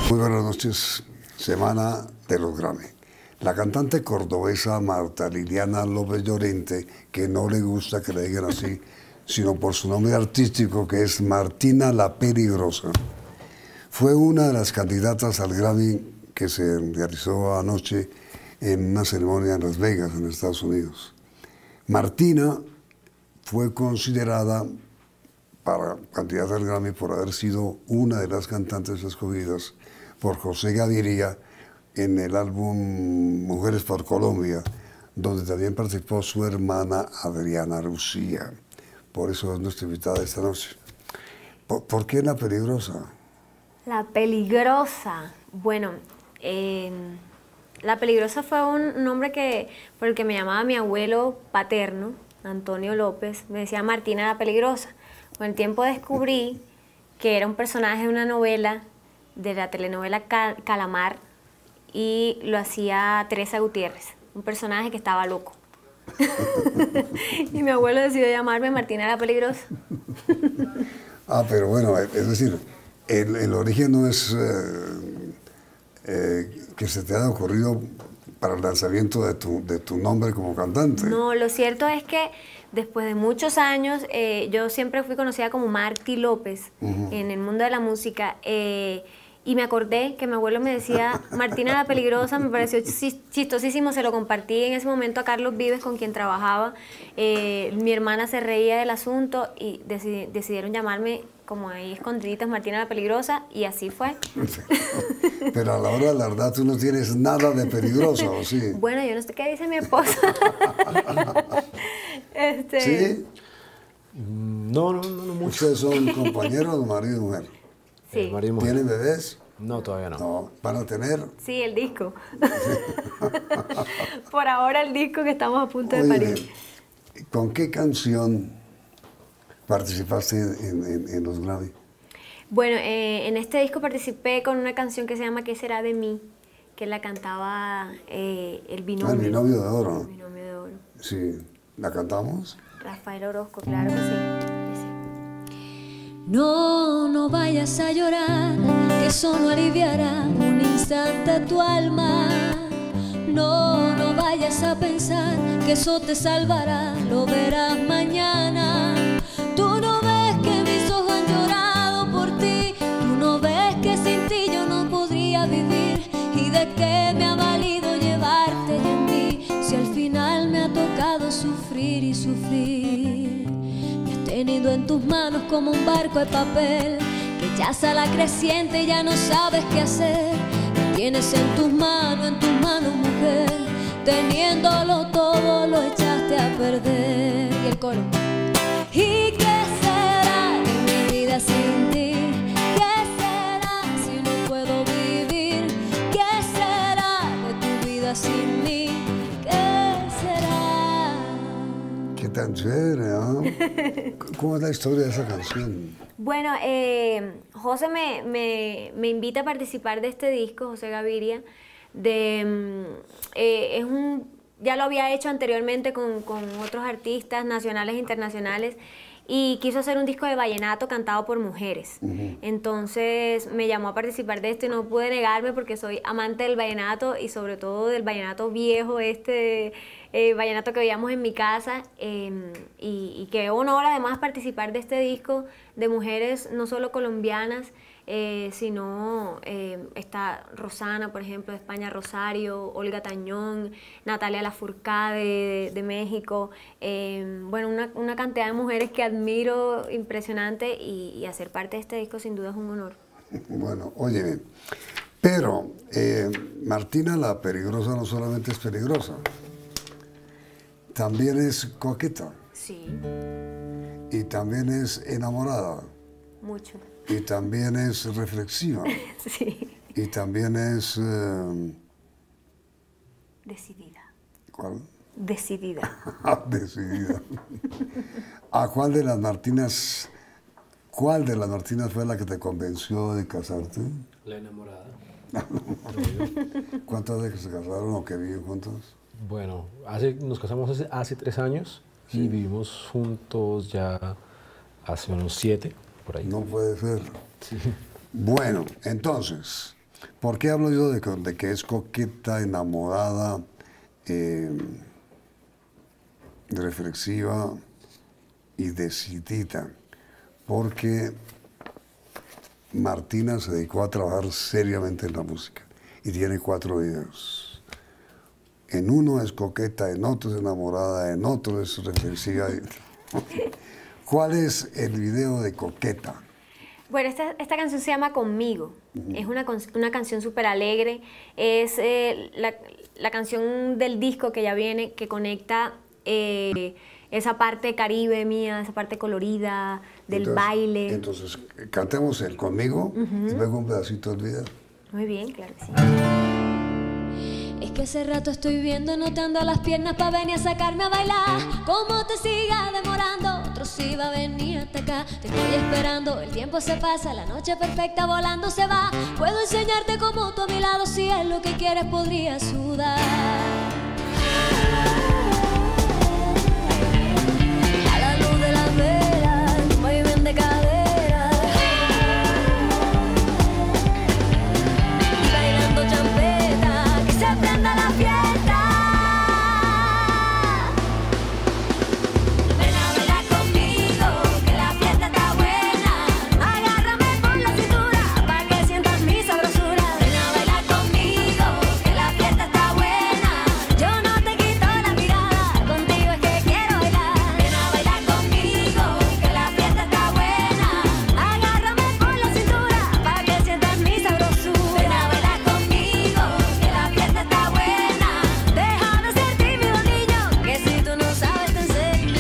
Muy buenas noches, semana de los Grammy. La cantante cordobesa Marta Liliana López Llorente, que no le gusta que le digan así, sino por su nombre artístico, que es Martina la Peligrosa, fue una de las candidatas al Grammy que se realizó anoche en una ceremonia en Las Vegas, en Estados Unidos. Martina fue considerada para candidata al Grammy por haber sido una de las cantantes escogidas por José Gaviria en el álbum Mujeres por Colombia, donde también participó su hermana Adriana Lucía. Por eso es nuestra invitada esta noche. ¿Por qué La Peligrosa? La Peligrosa. Bueno, La Peligrosa fue un nombre por el que me llamaba mi abuelo paterno, Antonio López. Me decía Martina la Peligrosa. Con el tiempo descubrí que era un personaje de una novela, de la telenovela Calamar, y lo hacía Teresa Gutiérrez, un personaje que estaba loco. Y mi abuelo decidió llamarme Martina la Peligrosa. Pero bueno, es decir, el origen no es que se te haya ocurrido para el lanzamiento de tu nombre como cantante. No, lo cierto es que después de muchos años, yo siempre fui conocida como Marti López en el mundo de la música, y me acordé que mi abuelo me decía Martina la Peligrosa. Me pareció chistosísimo, se lo compartí en ese momento a Carlos Vives, con quien trabajaba. Mi hermana se reía del asunto y decidieron llamarme como ahí escondiditas Martina la Peligrosa, y así fue. Pero a la hora de la verdad tú no tienes nada de peligroso, ¿o sí? Bueno, yo no sé qué dice mi esposa. ¿Sí? No mucho. ¿Ustedes son compañeros, marido y mujer? Sí. Marido y mujer. ¿Tienen bebés? No, todavía no. No. ¿Van a tener? Sí, el disco. Por ahora el disco que estamos a punto de parir. ¿Con qué canción participaste en los Grammy? Bueno, en este disco participé con una canción que se llama ¿Qué será de mí?, que la cantaba el binomio. El binomio de oro. El binomio de oro. Sí. ¿La cantamos? Rafael Orozco, claro que sí. No vayas a llorar, que eso no aliviará un instante tu alma. No vayas a pensar que eso te salvará, lo verás mañana. Tú no ves que mis ojos han llorado por ti, tú no ves que sin ti yo no podría vivir, y de qué me ha valido llevarte en mí, si al final me ha tocado sufrir y sufrir. Tenido en tus manos como un barco de papel que ya sale creciente y ya no sabes qué hacer. Me tienes en tus manos, mujer, teniéndolo todo lo echaste a perder. Y el coro. ¿Y qué será de mi vida sin ti? ¿Qué será si no puedo vivir? ¿Qué será de tu vida sin mí? ¿Qué será? Qué tan chévere, ¿eh? ¿Cómo es la historia de esa canción? Bueno, José me invita a participar de este disco, José Gaviria. Ya lo había hecho anteriormente con otros artistas nacionales e internacionales, y quiso hacer un disco de vallenato cantado por mujeres. Entonces me llamó a participar de esto y no pude negarme, porque soy amante del vallenato, y sobre todo del vallenato viejo, vallenato que veíamos en mi casa, y qué honor además participar de este disco de mujeres no solo colombianas, sino está Rosana, por ejemplo, de España, Rosario, Olga Tañón, Natalia Lafourcade de México, bueno, una cantidad de mujeres que admiro impresionante, y hacer parte de este disco sin duda es un honor. Bueno, óyeme, pero Martina la Peligrosa no solamente es peligrosa, también es coqueta. Sí. Y también es enamorada. Mucho. Y también es reflexiva. Sí. Y también es... Decidida. ¿Cuál? Decidida. Decidida. ¿A cuál de las Martinas fue la que te convenció de casarte? La enamorada. ¿Cuántas veces se casaron o que viven juntos? Bueno, nos casamos hace 3 años, sí, y vivimos juntos ya hace unos 7, por ahí. No puede ser. Sí. Bueno, entonces, ¿Por qué hablo yo de que es coqueta, enamorada, reflexiva y decidida? Porque Martina se dedicó a trabajar seriamente en la música y tiene 4 videos. En uno es coqueta, en otro es enamorada, en otro es reflexiva. ¿Cuál es el video de Coqueta? Bueno, esta canción se llama Conmigo. Es una canción súper alegre. Es la canción del disco que ya viene, que conecta esa parte caribe mía, esa parte colorida, del baile. Entonces, cantemos el Conmigo y luego un pedacito del video. Muy bien, claro que sí. Es que hace rato estoy viendo, notando las piernas pa' venir a sacarme a bailar. Como te siga demorando, otro sí va a venir hasta acá. Te estoy esperando, el tiempo se pasa, la noche perfecta volando se va. Puedo enseñarte cómo tú a mi lado, si es lo que quieres podría sudar. A la luz de las velas, un vaivén de cadera, y bailando champeta, que se prenda la fiesta. Ven a bailar conmigo, que la fiesta está buena. Agárrame por la cintura, pa' que sientas mi sabrosura. Ven a bailar conmigo, que la fiesta está buena. Yo no te quito la mirada, contigo es que quiero bailar. Ven a bailar conmigo, que la fiesta está buena. Agárrame por la cintura, pa' que sientas mi sabrosura. Ven a bailar conmigo, que la fiesta está buena. Deja de ser tímido, niño, que si tú no sabes te enseño.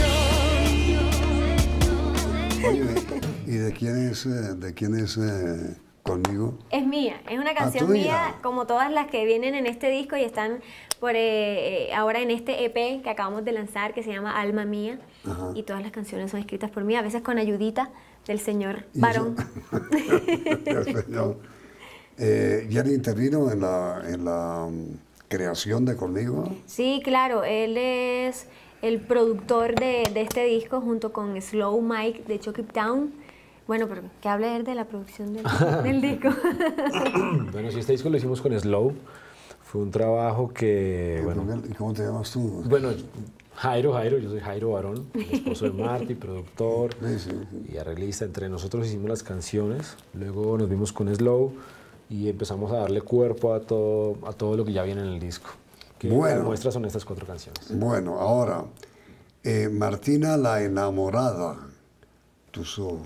Oye, ¿y de quién es Conmigo? Es mía, es una canción tuya. mía, como todas las que vienen en este disco y están ahora en este EP que acabamos de lanzar, que se llama Alma Mía. Ajá. Y todas las canciones son escritas por mí, a veces con ayudita del señor ¿Y Barón. El señor. ¿Jenny intervino en la creación de Conmigo? Sí, claro, él es el productor de este disco junto con Slow Mike de Chucky Town. Bueno, pero que hable él de la producción del disco. Bueno, sí, este disco lo hicimos con Slow. Fue un trabajo que, bueno, ¿Y cómo te llamas tú? bueno, Jairo, yo soy Jairo Barón, el esposo de Marty, productor Sí. y arreglista. Entre nosotros hicimos las canciones, luego nos vimos con Slow y empezamos a darle cuerpo a todo lo que ya viene en el disco. Que Bueno. las muestras son estas 4 canciones. Bueno, ahora, Martina la enamorada, tus ojos.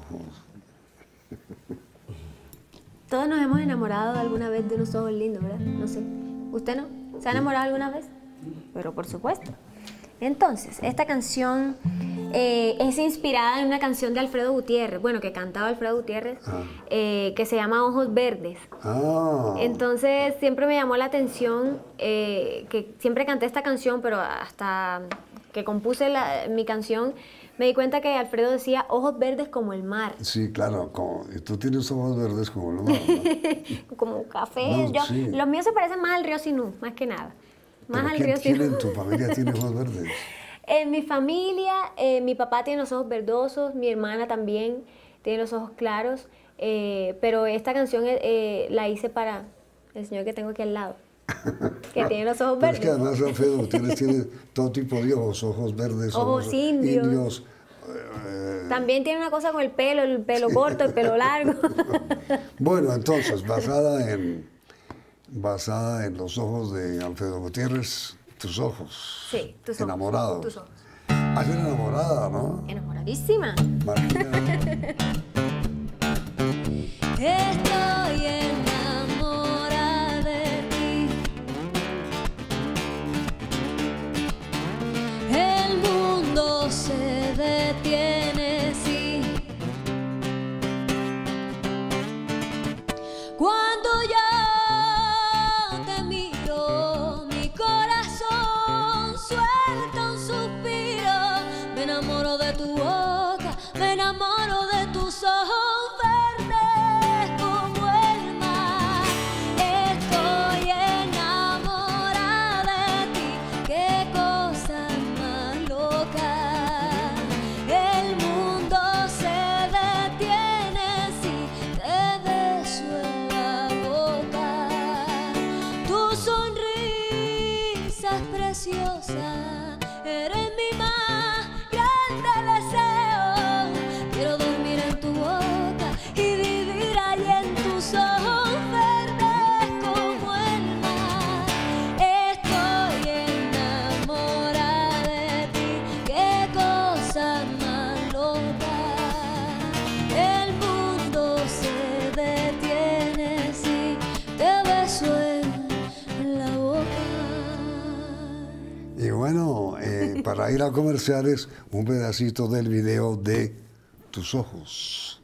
Todos nos hemos enamorado alguna vez de unos ojos lindos, ¿verdad? No sé. ¿Usted no? ¿Se ha enamorado alguna vez? Pero por supuesto. Entonces, esta canción es inspirada en una canción de Alfredo Gutiérrez, bueno, que cantaba Alfredo Gutiérrez, que se llama Ojos Verdes. Ah, Entonces, siempre me llamó la atención que siempre canté esta canción, pero hasta que compuse mi canción, me di cuenta que Alfredo decía ojos verdes como el mar. sí, claro, y tú tienes ojos verdes como el mar, ¿no? Como café. No, sí. Los míos se parecen más al río Sinú, más que nada. Más ¿Pero al río quién Sinú. en tu familia tiene ojos verdes? En mi familia, mi papá tiene los ojos verdosos, mi hermana también tiene los ojos claros, pero esta canción la hice para el señor que tengo aquí al lado, que tiene los ojos Pero verdes. es que además Alfredo Gutiérrez tiene todo tipo de ojos verdes, Ojos indios. También tiene una cosa con el pelo corto, el pelo largo. Bueno, entonces, basada en los ojos de Alfredo Gutiérrez, tus ojos. Sí, tus ojos. Enamorados. Tus ojos. Ah, eres enamorada, ¿no? Enamoradísima. Martina. Estoy enamorada de ti. El mundo se detiene, sí. Cuando yo te miro, mi corazón suelta un suspiro. Me enamoro de tu boca, me enamoro de tus ojos verdes como el mar. Estoy enamorada de ti, qué cosa más loca. El mundo se detiene si te beso en la para ir a comerciales, un pedacito del video de Tus Ojos.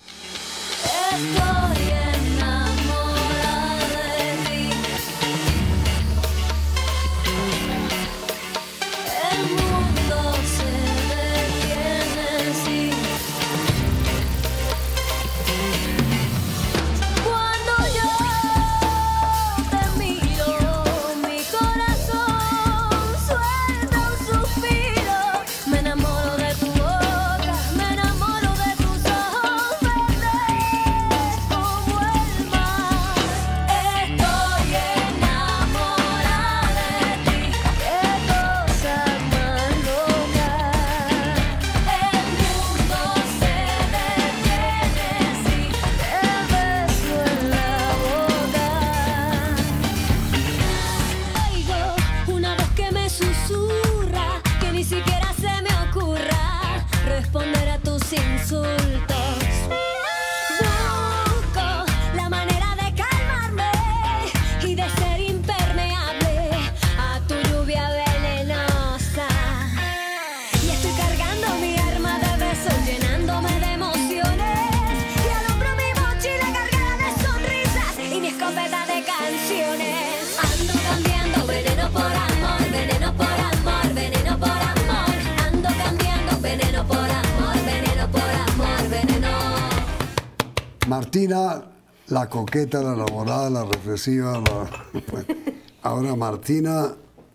Estoy enamorada de ti. El mundo se detiene sin cuando yo te miro, mi corazón suelta un suspiro. Me enamoro de tu boca, me enamoro de tus ojos verdes como el mar. Estoy enamorada de ti, qué cosa más loca. El mundo se detiene si te beso en la boca. Oigo una voz que me susurra, que ni siquiera se me ocurra responder a tus insultos. Busco la manera de calmarme y de ser impermeable a tu lluvia venenosa. Y estoy cargando mi arma de besos, llenándome de emociones, y al hombro mi mochila cargada de sonrisas y mi escopeta de canciones. Ando cambiando veneno por amor, veneno por amor, veneno por amor. Ando cambiando veneno por amor, veneno por amor, veneno. Martina, la coqueta, la enamorada, la reflexiva. Bueno, ahora Martina,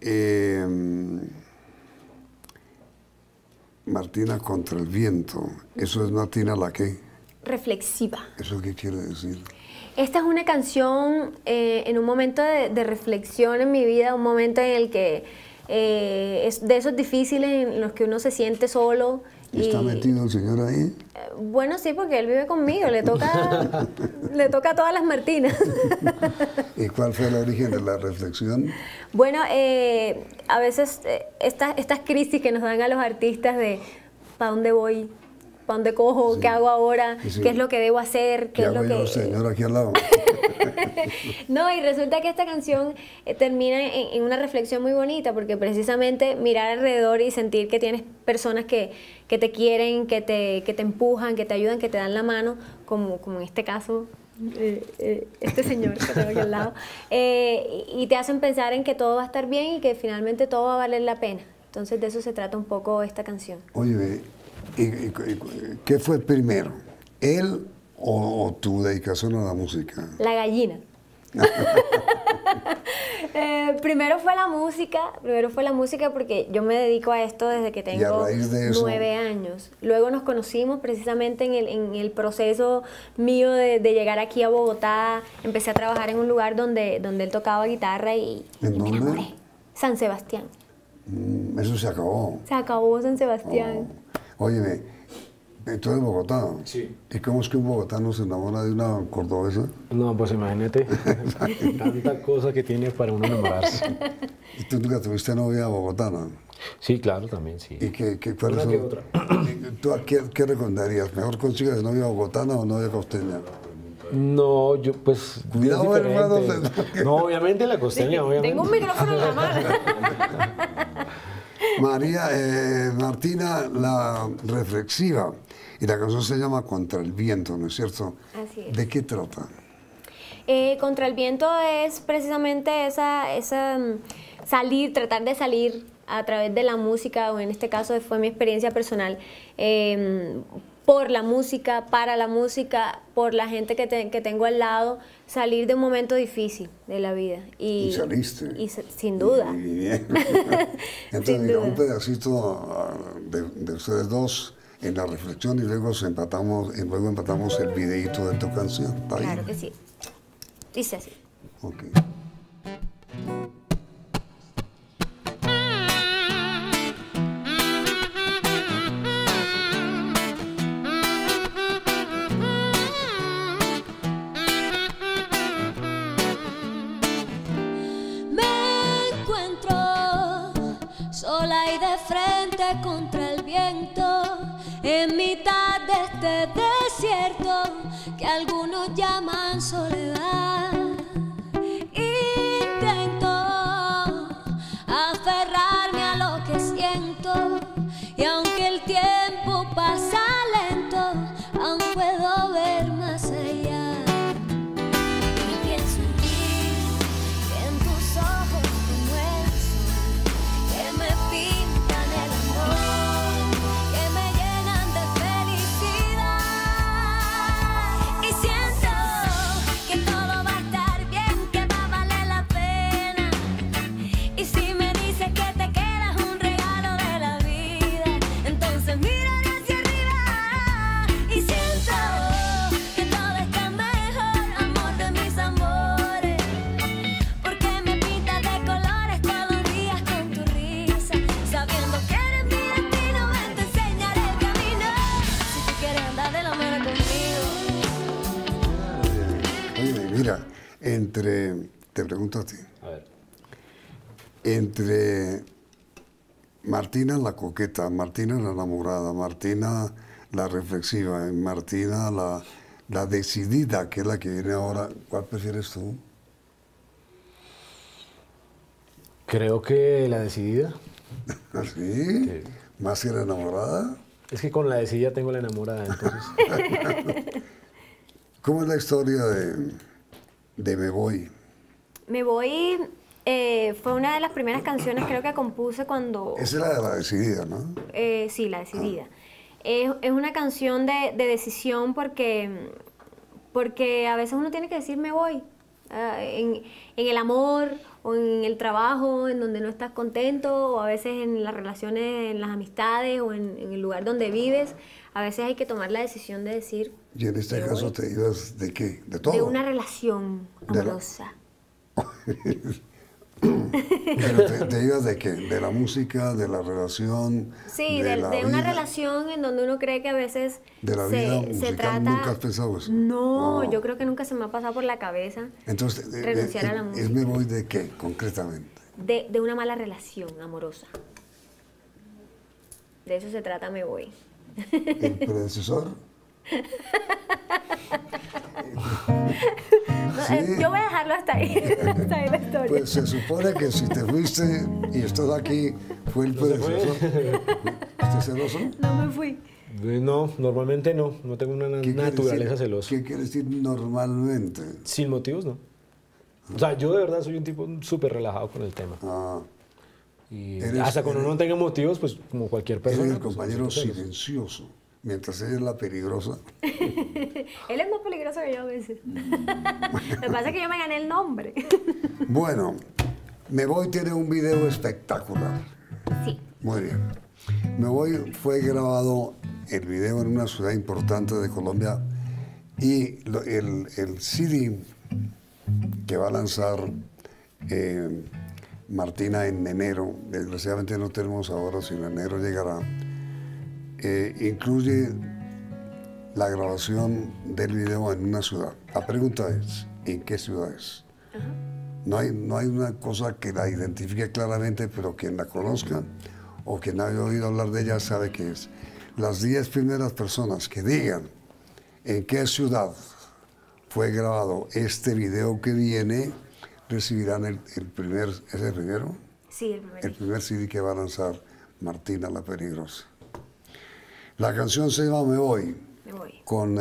Martina contra el viento. Eso es Martina la que. Reflexiva. ¿Eso qué quiere decir? Esta es una canción en un momento de reflexión en mi vida, un momento en el que es de esos difíciles en los que uno se siente solo. ¿Está metido el señor ahí? Bueno, sí, porque él vive conmigo, le toca a todas las Martinas. ¿Y cuál fue el origen de la reflexión? Bueno, a veces estas crisis que nos dan a los artistas de ¿para dónde voy? ¿Para dónde cojo? Sí. ¿Qué hago ahora? Sí. ¿Qué es lo que debo hacer? ¿Qué es hago lo yo, que señor, aquí al lado? No, y resulta que esta canción termina en una reflexión muy bonita, porque precisamente mirar alrededor y sentir que tienes personas que te quieren, que te empujan, que te ayudan, que te dan la mano, como en este caso, este señor que tengo aquí al lado, y te hacen pensar en que todo va a estar bien y que finalmente todo va a valer la pena. Entonces de eso se trata un poco esta canción. Oye, ¿y qué fue primero? ¿Él o tu dedicación a la música? La gallina. Primero fue la música porque yo me dedico a esto desde que Y a tengo raíz de eso, 9 años. Luego nos conocimos precisamente en el proceso mío de llegar aquí a Bogotá. Empecé a trabajar en un lugar donde él tocaba guitarra y ¿En me dónde? enamoré. San Sebastián. Eso se acabó. Se acabó San Sebastián. Óyeme, tú eres de Bogotá. Sí. ¿Y cómo es que un bogotano se enamora de una cordobesa? No, pues imagínate, tanta cosa que tiene para uno enamorarse. ¿Y tú nunca tuviste novia bogotana? Sí, claro, también, sí. ¿Y cuáles Una que son? otra. ¿Tú qué recomendarías? ¿Mejor consigas novia bogotana o novia costeña? No, yo pues... Cuidado, es diferente. hermano. No, obviamente la costeña, obviamente. Tengo un micrófono en la mano. Martina, la reflexiva, y la canción se llama Contra el viento, ¿no es cierto? Así es. ¿De qué trata? Contra el viento es precisamente esa tratar de salir a través de la música, o en este caso fue mi experiencia personal, por la música, para la música, por la gente que tengo al lado, salir de un momento difícil de la vida. Y saliste. Sin duda. Y bien. Entonces, Sin diga, duda. un pedacito de ustedes dos en la reflexión y luego empatamos el videíto de tu canción. ¿Está bien? Claro que sí. Dice así. Ok. Me encuentro sola y de frente contra el viento, en mitad de este desierto que algunos llaman soledad. Intento aferrarme a lo que siento, Mira, te pregunto a ti, A ver. entre Martina la coqueta, Martina la enamorada, Martina la reflexiva, y Martina la decidida, que es la que viene ahora, ¿cuál prefieres tú? Creo que la decidida. ¿Así? Sí. ¿Más que la enamorada? Es que con la decidida tengo la enamorada, entonces. ¿Cómo es la historia de Me Voy? Me voy, fue una de las primeras canciones creo que compuse cuando... Esa es la de la decidida, ¿no? Sí, La Decidida. Es una canción de decisión porque a veces uno tiene que decir me voy. En el amor o en el trabajo en donde no estás contento, o a veces en las relaciones, en las amistades o en el lugar donde vives, a veces hay que tomar la decisión de decir... Y en este caso voy. te ibas de qué, de todo. De una relación amorosa. Pero te ibas de qué, de la música, de la relación. Sí, de una relación en donde uno cree que a veces de la vida musical. trata... ¿Nunca has pensado eso? No, yo creo que nunca se me ha pasado por la cabeza Entonces, renunciar a la música. ¿Es Me Voy de qué, concretamente? De una mala relación amorosa. De eso se trata Me Voy. ¿El predecesor? Sí. Yo voy a dejarlo hasta ahí. Hasta ahí la historia. Pues se supone que si te fuiste y estás aquí, fue el predecesor. ¿Estás celoso? No me fui. No, normalmente no. No tengo una ¿Qué quiere naturaleza decir- celosa. ¿Qué quiere decir normalmente? Sin motivos, no. O sea, yo de verdad soy un tipo súper relajado con el tema. Ah, Y Eres- hasta cuando eres- no tenga motivos, pues como cualquier persona. eres el pues, compañero no soy celoso. silencioso, mientras ella es la peligrosa. Él es más peligroso que yo a veces. Lo que pasa es que yo me gané el nombre. Bueno, Me Voy tiene un video espectacular. Sí. Muy bien. Me Voy fue grabado el video en una ciudad importante de Colombia y el CD que va a lanzar Martina en enero, desgraciadamente no tenemos ahora, sino en enero llegará, incluye la grabación del video en una ciudad. La pregunta es, ¿en qué ciudad es? No hay una cosa que la identifique claramente, pero quien la conozca o quien haya oído hablar de ella sabe que es. Las 10 primeras personas que digan en qué ciudad fue grabado este video que viene, recibirán el primer, ¿es el primero? Sí, el primero. El primer CD que va a lanzar Martina la Peligrosa. La canción se llama Me Voy. Me voy. Con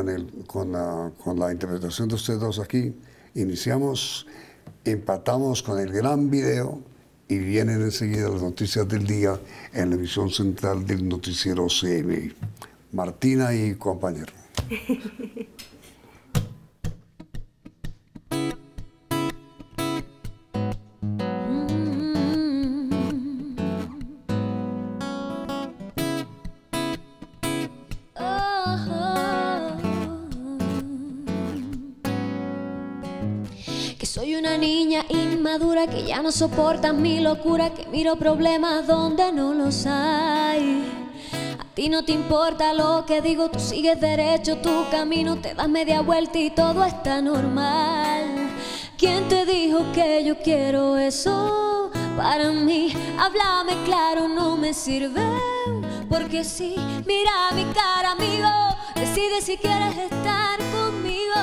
la interpretación de ustedes dos aquí, iniciamos, empatamos con el gran video y vienen enseguida las noticias del día en la emisión central del noticiero CMI. Martina y compañero. Que soy una niña inmadura que ya no soporta mi locura, que miro problemas donde no los hay. A ti no te importa lo que digo, tú sigues derecho tu camino, te das media vuelta y todo está normal. ¿Quién te dijo que yo quiero eso para mí? Háblame claro, no me sirve. Porque si mira mi cara, amigo, decide si quieres estar conmigo.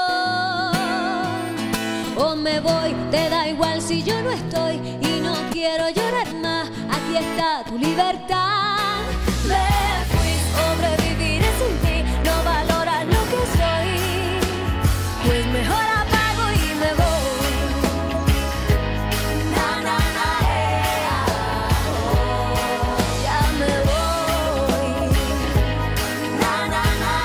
O me voy, te da igual si yo no estoy y no quiero llorar más. Aquí está tu libertad. Me fui, sobreviviré sin ti, no valoras lo que soy. Pues mejor apago y me voy. Na, na, na, ya me voy. Na, na,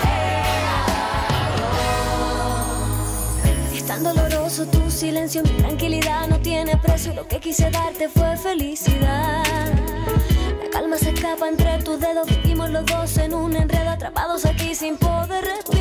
na, es tan doloroso tu silencio, mi tranquilidad no tiene precio. Lo que quise darte fue felicidad. La calma se escapa entre tus dedos, vivimos los dos en un enredo, atrapados aquí sin poder respirar.